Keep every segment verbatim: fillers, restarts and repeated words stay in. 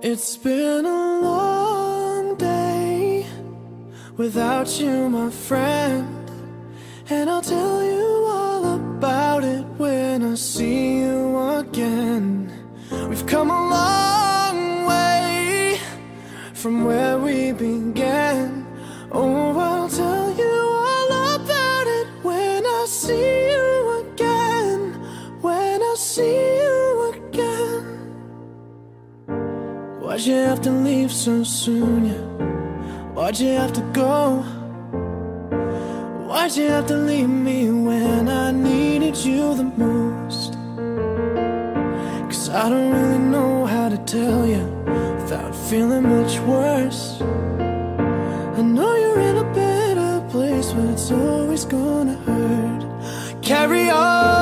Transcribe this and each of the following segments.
It's been a long day without you, my friend, and I'll tell you all about it when I see you again. We've come a long way from where we began. Oh, I'll tell you all about it when I see you again. When I see you again. Why'd you have to leave so soon, yeah? Why'd you have to go? Why'd you have to leave me when I needed you the most? Cause I don't really know how to tell you without feeling much worse. I know you're in a better place, but it's always gonna hurt. Carry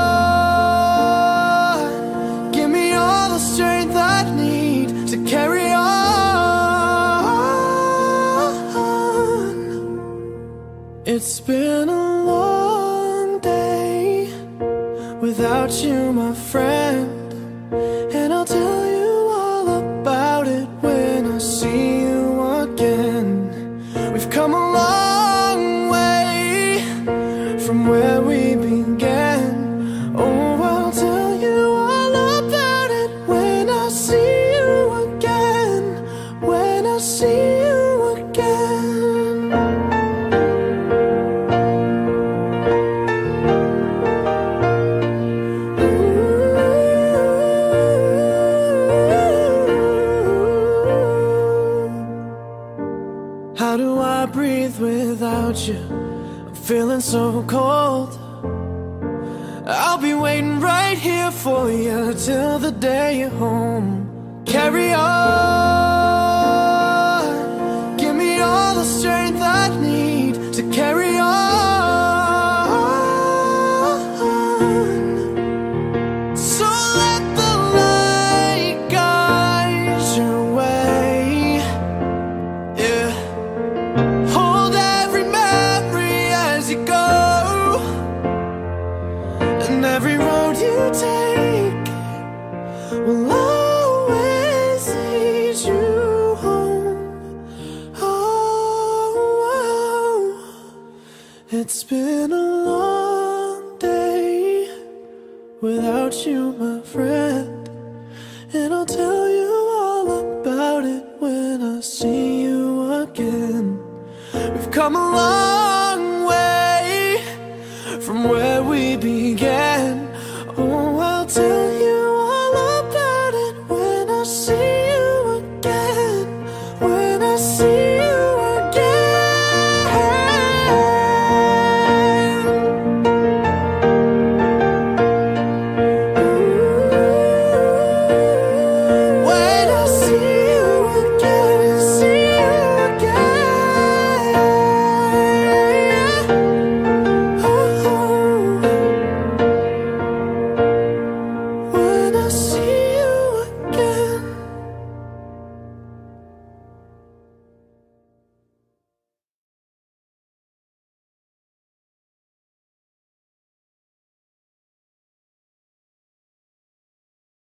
on, give me all the strength I need to carry on. It's been a long day without you, my friend, and I'll tell you all about it when I see you again. We've come a long way from where we began. Oh, I'll tell you all about it when I see you again. When I see you again. How do I breathe without you? I'm feeling so cold. I'll be waiting right here for you till the day you're home. Carry on, give me all the strength I need to carry on. So let the light guide your way, yeah. Hold every memory as you go, and every road you take will always lead you home. Oh, oh. It's been a long day without you, my friend, and I'll tell you all about it when I see you again. We've come a long